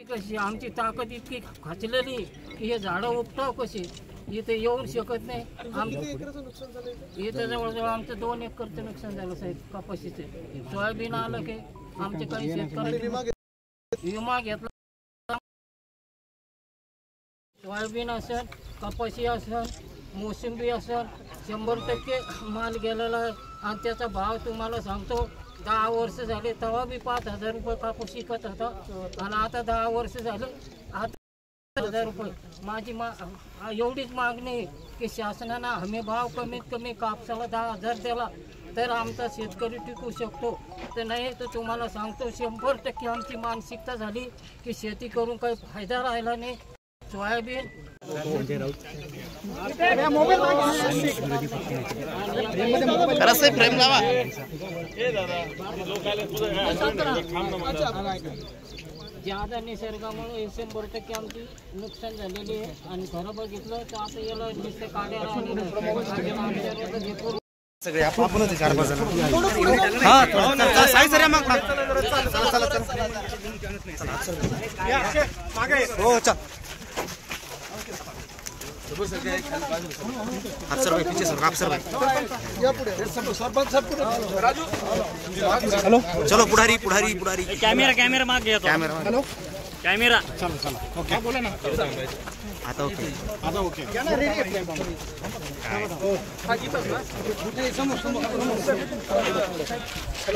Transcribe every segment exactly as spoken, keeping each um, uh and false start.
कशी आमची ताकद इतकी खचलेली की हे झाडं उपटाव कशी इथे येऊन शकत नाही. इथे जवळजवळ आमचं दोन एकरचं नुकसान झालं साहेब कपाशीचे. सोयाबीन आलं की आमचे काही शेतकरी विमा घेतला. सोयाबीन असेल कपाशी असेल मोसंबी असेल शंभर टक्के माल गेलेला आहे आणि त्याचा भाव तुम्हाला सांगतो दहा वर्ष झाले तेव्हा बी पाच हजार रुपये कापूस विकत होता आणि आता दहा वर्ष झाले आता हजार रुपये. माझी मा एवढीच मागणी आहे की शासनानं हमी भाव कमीत कमी कापसाला दहा हजार दिला तर आमचा शेतकरी टिकू शकतो. तर नाही तर तुम्हाला सांगतो शंभर टक्के आमची मानसिकता झाली की शेती करून काही फायदा राहिला नाही. सोयाबीन फ्रेम लावा. ज्यादा निसर्गामुळे शंभर टक्के आमची नुकसान झालेली आहे आणि खरं बघितलं तर आता याला नुसते काढ्या सगळे आपण चार पाच जण हा साई सर मग हो चल अफसर भाई पीछे सर अफसर भाई हेलो चलो पुढारी पुढारी पुढारी कॅमेरा कॅमेरा माग घ्या. कॅमेरा हेलो कॅमेरा चलो चलो ओके बोला ना आता ओके आता ओके हेलो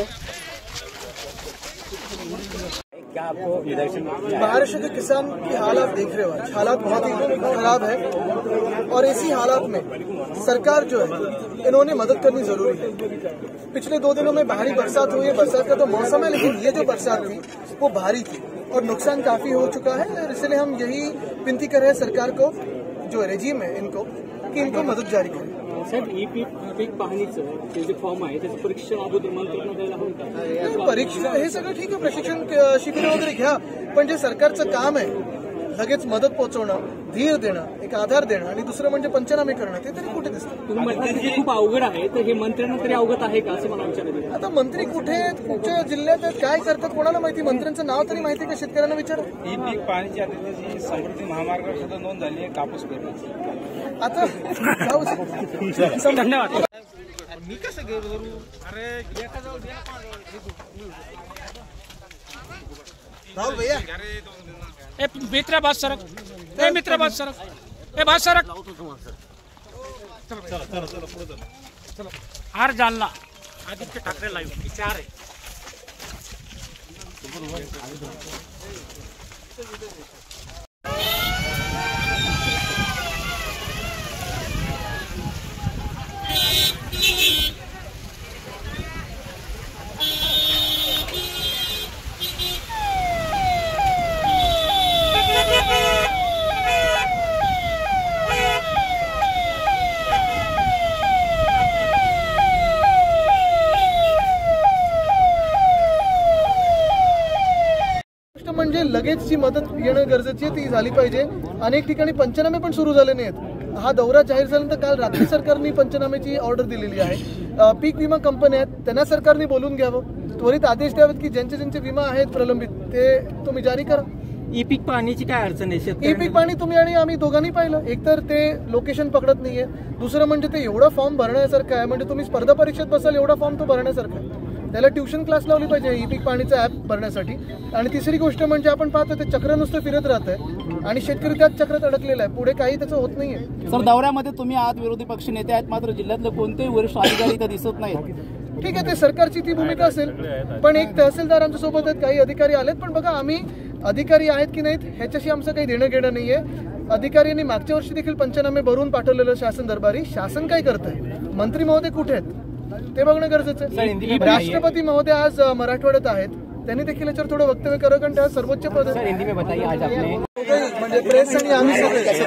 क्या आपको निदर्शन महाराष्ट्र के किसान की हालात देख रहे हो, हालात बहुत ही खराब है और इसी हालात में सरकार जो है इन्होंने मदद करनी जरूरी है. पिछले दो दिनों में भारी बरसात हुई है. बरसात का तो मौसम है लेकिन ये जो बरसात थी वो भारी थी और नुकसान काफी हो चुका है. इसलिए हम यही विनती कर रहे हैं सरकार को जो रेजिम है इनको की इनको मदत जारी करें. साहेब ई पीक पीक पाहणीचं जे फॉर्म आहे त्याचं परीक्षण अगोदर मंत्र्यांना द्यायला हवं का? परीक्षण हे सगळं ठीक आहे, प्रशिक्षण शिबिर वगैरे घ्या, पण जे सरकारचं काम आहे लगेच मदत पोहोचवणं, धीर देणं, एक आधार देणं आणि दुसरं म्हणजे पंचनामे करणं ते तरी कुठे दिसतं. तुम्ही म्हणता की खूप अवघड आहे तर हे मंत्र्यांना तरी अवगत आहे का असं मला विचारायचं. आता मंत्री कुठे आहेत, कुठच्या जिल्ह्यात आहेत, काय करतात कोणाला माहिती. मंत्र्यांचं नाव तरी माहिती का शेतकऱ्यांना विचारा. ई पीक पाहणीची आता समृद्धी महामार्गावर सुद्धा नोंद झाली आहे कापूस पेरण्याची. आता धन्यवाद. मी कसं घेऊ अरे राहुल भैया ए मित्र बात सरक ए मित्र बात सरक ए बात सरक हार जालना आदित्य ठाकरे लाईव्ह चार आहे. म्हणजे लगेचची मदत येणं गरजेची आहे, ती झाली पाहिजे. अनेक ठिकाणी पंचनामे पण सुरू झाले नाहीत. हा दौरा जाहीर झाल्यानंतर काल रात्री सरकारने पंचनामेची ऑर्डर दिलेली आहे. पीक विमा कंपन्या आहेत त्यांना सरकारने बोलून घ्यावं, त्वरित आदेश द्यावेत की ज्यांचे ज्यांचे विमा आहेत प्रलंबित ते तुम्ही जारी करा. ई पीक पाहणीची काय अडचण आहे? ई पीक पाहणी तुम्ही आणि आम्ही दोघांनी पाहिलं. एकतर ते लोकेशन पकडत नाहीये, दुसरं म्हणजे ते एवढा फॉर्म भरण्यासारखं आहे. म्हणजे तुम्ही स्पर्धा परीक्षेत बसाल एवढा फॉर्म तो भरण्यासारखा आहे. त्याला ट्युशन क्लास लावली पाहिजे ई पीक पाहणीचा ऍप भरण्यासाठी. आणि तिसरी गोष्ट म्हणजे आपण पाहतो ते चक्र नुसतं फिरत राहत आहे आणि शेतकरी त्याच चक्रात अडकलेला आहे, पुढे काही त्याचं होत नाहीये. सर दौऱ्यामध्ये तुम्ही आहात, विरोधी पक्ष नेते आहेत, मात्र जिल्ह्यातले कोणतेही वरिष्ठ अधिकारी इथं दिसत नाहीत. ठीक आहे, ते सरकारची ती भूमिका असेल, पण एक तहसीलदार आमच्या सोबत आहेत, काही अधिकारी आलेत. पण बघा आम्ही अधिकारी आहेत की नाहीत ह्याच्याशी आमचं काही देणं घेणं नाहीये. अधिकाऱ्यांनी मागच्या वर्षी देखील पंचनामे भरून पाठवलेलं शासन दरबारी. शासन काय करतंय, मंत्री महोदय कुठे आहेत ते बघणं गरजेचं आहे. राष्ट्रपती महोदय आज मराठवाड्यात आहेत, त्यांनी देखील याच्यावर थोडं वक्तव्य करावं कारण त्या सर्वोच्च पद म्हणजे प्रेस आणि आम्ही सगळे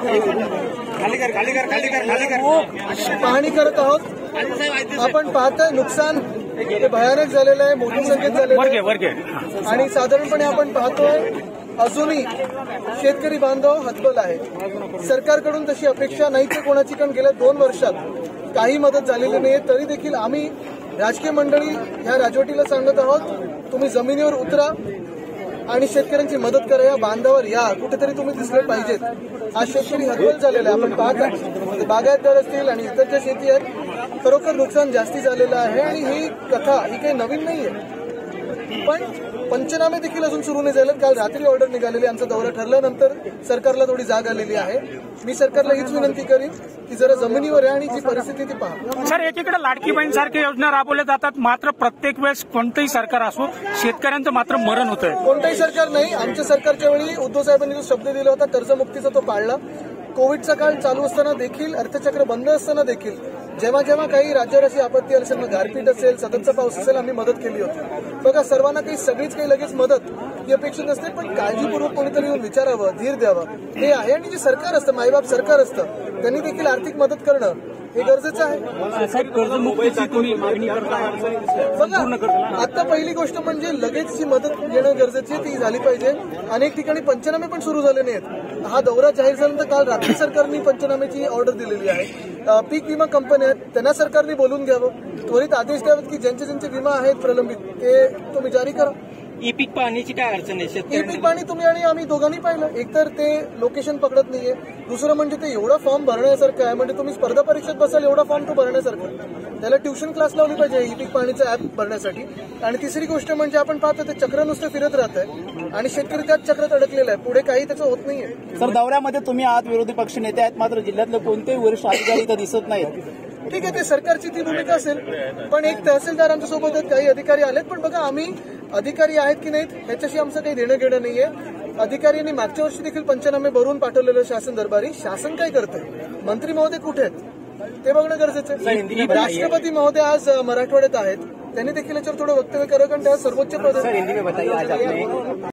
पाहणी करत आहोत. आपण पाहतोय नुकसान भयानक झालेलं आहे, मोठ्या संख्येत झालेलं आहे आणि साधारणपणे आपण पाहतोय अजूनही शेतकरी बांधव हतबल आहेत. सरकारकडून तशी अपेक्षा नाही तर कोणाची, कारण गेल्या दोन वर्षात काही मदत झालेली नाही. तरी देखील आम्ही राजकीय मंडळी ह्या राजवटीला सांगत आहोत तुम्ही जमिनीवर उतरा, आणि शेतकऱ्यांची मदत करा, या बांधावर या, कुठेतरी तुम्ही दिसले पाहिजेत. आज शेतकरी हतबल झालेला आहे. आपण पाहता बागायतदार असतील आणि इतर ज्या शेती आहेत, खरोखर नुकसान जास्ती झालेलं आहे. आणि ही कथा ही काही नवीन नाहीये, पण पंचनामे देखील अजून सुरू नाही झाले. काल रात्री ऑर्डर निघालेली, आमचा दौरा ठरल्यानंतर सरकारला थोडी जाग आलेली आहे. मी सरकारला हीच विनंती करीन की जरा जमिनीवर आहे आणि जी परिस्थिती ती पहा. सर, एकीकडे लाडकी बहीण सारख्या योजना राबवल्या जातात, मात्र प्रत्येक वेळेस कोणतंही सरकार असो शेतकऱ्यांचं मात्र मरण होतंय. कोणतंही सरकार नाही, आमच्या सरकारच्या वेळी उद्धव साहेबांनी जो शब्द दिला होता कर्जमुक्तीचा तो पाळला. कोविडचा काळ चालू असताना देखील, अर्थचक्र बंद असताना देखील जेव्हा जेव्हा काही राज्यावर अशी आपत्ती असेल, मग गारपीट असेल, सततचा पाऊस असेल, आम्ही मदत केली होती. बघा, सर्वांना काही सगळीच काही लगेच मदत ही अपेक्षित नसते, पण काळजीपूर्वक कोणीतरी येऊन विचारावं, धीर द्यावं हे आहे. आणि जे सरकार असतं, मायबाप सरकार असतं, त्यांनी देखील आर्थिक मदत करणं हे गरजेचं आहे. साहेब, कर्जमुक्तीची तुम्ही मागणी करता. बघा, आता पहिली गोष्ट म्हणजे लगेच जी मदत घेणं गरजेची आहे ती झाली पाहिजे. अनेक ठिकाणी पंचनामे पण सुरू झाले नाहीत. हा दौरा जाहीर झाल्यानंतर काल रात्री सरकारने पंचनाम्याची ऑर्डर दिलेली आहे. पीक विमा कंपन्या आहेत, त्यांना सरकारने बोलून घ्यावं, त्वरित आदेश द्यावेत की ज्यांचे ज्यांचे विमा आहेत प्रलंबित ते तुम्ही जारी करा. ई पीक पाहण्याची काय अडचण आहे? ई पीक पाणी तुम्ही आणि आम्ही दोघांनी पाहिलं. एकतर ते लोकेशन पकडत नाहीये, दुसरं म्हणजे ते एवढा फॉर्म भरण्यासारखं आहे. म्हणजे तुम्ही स्पर्धा परीक्षेत बसाल एवढा फॉर्म तो भरण्यासारखं, त्याला ट्युशन क्लास लावली पाहिजे ई पीक पाणीचं ऍप भरण्यासाठी. आणि तिसरी गोष्ट म्हणजे आपण पाहतो ते चक्र नुसतं फिरत राहत आहे आणि शेतकरी त्याच चक्रात अडकलेला आहे, पुढे काही त्याचं होत नाहीये. सर, दौऱ्यामध्ये तुम्ही आहात, विरोधी पक्ष नेते आहेत, मात्र जिल्ह्यातले कोणतेही वरिष्ठ अधिकारी इथं दिसत नाहीत. ठीक आहे, ते सरकारची ती भूमिका असेल, पण एक तहसीलदार आमच्या सोबत आहेत, काही अधिकारी आलेत. पण बघा, आम्ही अधिकारी आहेत की नाहीत ह्याच्याशी आमचं काही देणं घेणं नाहीये. अधिकाऱ्यांनी मागच्या वर्षी देखील पंचनामे भरून पाठवलेलं शासन दरबारी. शासन काय करतंय, मंत्री महोदय कुठे आहेत ते बघणं गरजेचं आहे. राष्ट्रपती महोदय आज मराठवाड्यात आहेत, त्यांनी देखील याच्यावर थोडं वक्तव्य करावं, कारण त्या सर्वोच्च पद